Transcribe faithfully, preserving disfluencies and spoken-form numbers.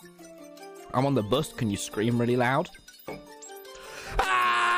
I'm on the bus. Can you scream really loud?